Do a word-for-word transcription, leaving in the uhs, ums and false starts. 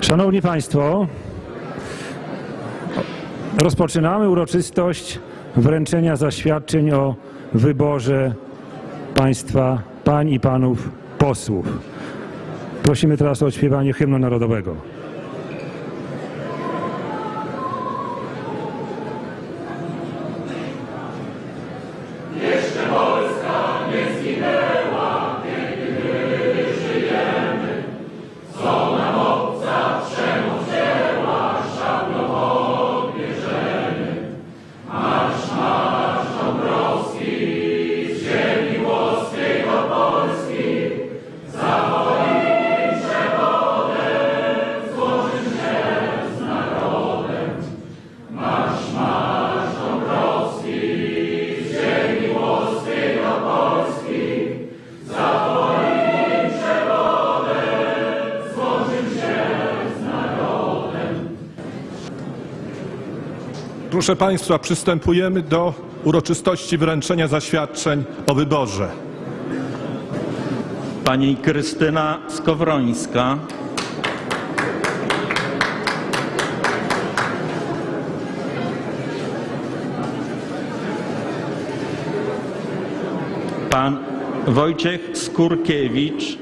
Szanowni Państwo, rozpoczynamy uroczystość wręczenia zaświadczeń o wyborze Państwa, pań i panów posłów. Prosimy teraz o odśpiewanie hymnu narodowego. Jeszcze Polska nie zginęła, kiedy żyjemy. Co nam obca przemoc dzieła, szablą odbierzemy. Marsz, marsz Dąbrowski, z ziemi włoskiej do Polski, za moim przewodem złożyć się z narodem. Marsz, marsz Dąbrowski, z ziemi włoskiej do Polski, za moim przewodem złożyć się z narodem. Proszę Państwa, przystępujemy do uroczystości wręczenia zaświadczeń o wyborze. Pani Krystyna Skowrońska. Pan Wojciech Skurkiewicz.